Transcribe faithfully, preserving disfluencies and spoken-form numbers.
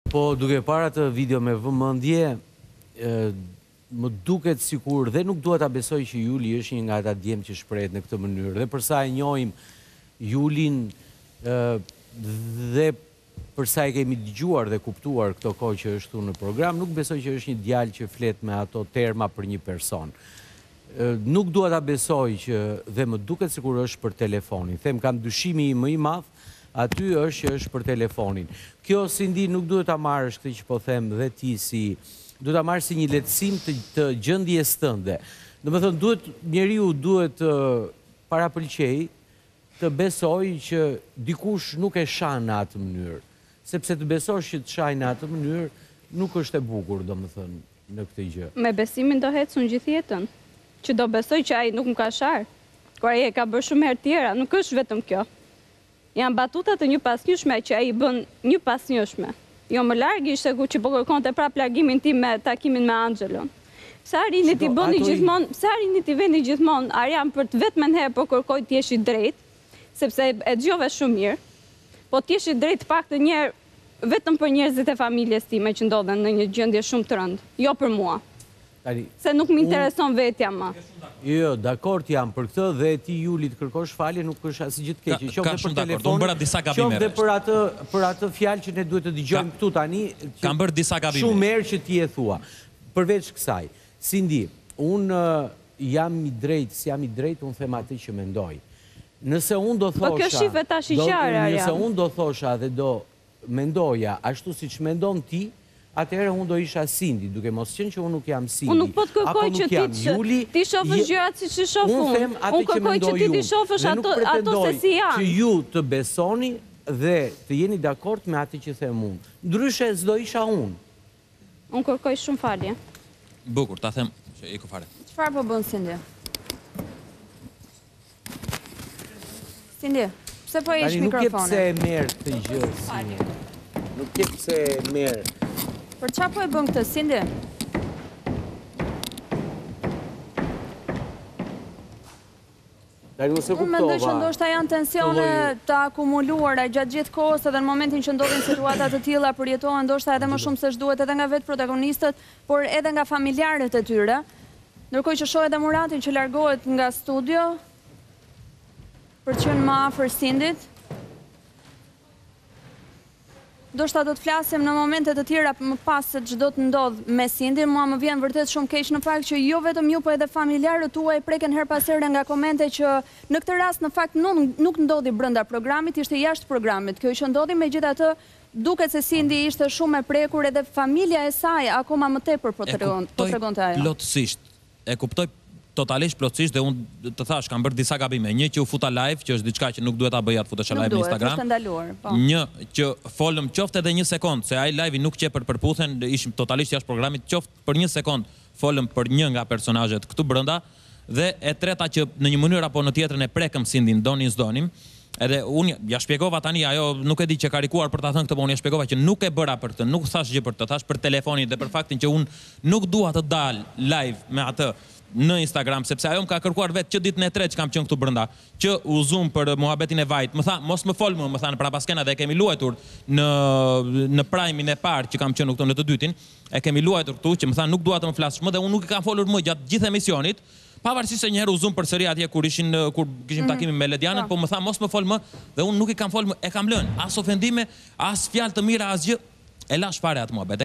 Po, duke para të video me vëmendje, më duket sikur dhe nuk duhet ta besoj që Juli është një nga ata djemë që shprehet në këtë mënyrë. Dhe përsa e njohim Julin dhe përsa e kemi dëgjuar dhe kuptuar këto kohë që është në program, nuk besoj që është një djalë që flet me ato terma për një person. Nuk duhet ta besoj që dhe më duket sikur është për telefonin. Them kam dyshimi më i madh aty është që është për telefonin. Kjo Sindi nuk duhet ta marrësh këtë që po them dhe ti si duhet ta marrësh si një lehtësim të, të gjendjes tënde. Domethënë duhet njeriu duhet uh, parapëlqej të besoj që dikush nuk e shan në atë mënyrë. Sepse të besosh që të shaj në atë mënyrë nuk është e bukur, domethënë, në këtë gjë. Me besimin do ecën gjithë jetën, që do besoj që ai nuk më ka shar. Kur ai e ka bërë shumë herë tjera, nuk është vetëm kjo. Janë batuta të një pasnjëshme që ai bën një pasnjëshme. Jo më larg ishte ku që po kërkonte prap largimin tim me takimin me Anxhelon. Pse arini ti bëni gjithmonë, pse arini ti veni gjithmonë, Arian për të vetëm herë po kërkoj të jesh i drejtë, sepse e dëgjova shumë mirë. Po të jesh i drejtë paktën një herë vetëm për njerëzit e familjes time që ndodhen në një gjendje shumë të rëndë, jo për mua. Se nuk më intereson vetja më. Jo, dakord jam për këtë dhe ti Juli të kërkosh falje nuk është asgjë gjithë keqe. Ka shumë dakord, unë bëra disa gabime. Qoftë për atë për atë fjalë që ne duhet të dëgjojmë këtu tani. Kam bërë disa gabime. Shumë herë që ti e thua. Përveç kësaj, Sindi, unë jam i drejtë, si jam i drejtë, unë them atë që mendoj. Nëse unë do thosha, po kjo shife tash i qarë, nëse unë do thosha dhe do mendoja ashtu siç mendon ti, atëherë unë do isha Sindi, duke mos qenë që unë nuk jam Sindi. Unë nuk po të kërkoj që ti ti shofësh gjërat siç i shoh unë. Unë kërkoj që ti ti shofësh ato ato se si janë. Që ju të besoni dhe të jeni dakord me atë që them unë. Ndryshe s'do isha unë. Unë kërkoj shumë falje. Bukur, ta them që iku fare. Çfarë po bën Sindi? Sindi, pse po ish mikrofonin? Nuk e pse e merr këtë gjë. Nuk e pse e merr. Për çfarë po e bën këtë, Sindi? Unë mendoj që ndoshta janë tensione të akumuluara gjatë gjithë kohës edhe në momentin që ndodhin situata të tilla përjetohen ndoshta edhe më shumë se ç'duhet edhe nga vetë protagonistët, por edhe nga familjarët e tyre. Ndërkohë që shoh edhe Muratin që largohet nga studio për të qenë më afër Sindit. Do shta do të flasim në momentet të tjera më pas se ç'do të ndodh me Sindin, mua më vjen vërtet shumë keq në fakt që jo vetëm ju, po edhe familjarët tuaj preken her pas here nga komente që në këtë rast në fakt nuk, nuk ndodhi brenda programit, ishte jashtë programit. Kjo që ndodhi, megjithatë duket se Sindi ishte shumë e prekur edhe familja e saj akoma më tepër po tregonte ajo. Plotësisht, e kuptoj totalisht plotësisht dhe unë të thash kam bërë disa gabime. Një që u futa live, që është diçka që nuk duhet ta bëja të futesha live në Instagram. Nuk duhet, është ndaluar, po. Një që folëm qoftë edhe një sekond, se ai live-i nuk qe për përputhen, ishim totalisht jashtë programit, qoftë për një sekond folëm për një nga personazhet këtu brenda dhe e treta që në një mënyrë apo në tjetrën e prekëm Sindin, donin s'donim. Edhe unë ja shpjegova tani, ajo nuk e di që karikuar për ta thënë këtë, po unë ja shpjegova që nuk e bëra për të, nuk thash gjë për të, thash për telefonin dhe për faktin që unë nuk dua të dal live me atë në Instagram, sepse ajo më ka kërkuar vetë që ditën e tretë që kam qenë këtu brenda, që u zum për muhabetin e vajt. Më tha, mos më fol më, më tha në prapaskena dhe e kemi luajtur në në prajmin e parë që kam qenë këtu në të dytin, e kemi luajtur këtu që më tha nuk dua të më flasësh më dhe unë nuk i kam folur më gjatë gjithë emisionit. Pavarësisht se një herë u zum përsëri atje kur ishin kur kishim takimin me Ledianën, po më tha mos më fol më dhe unë nuk i kam folur më, e kam lënë as ofendime, as fjalë të mira, as gjë. E lash fare atë muhabet.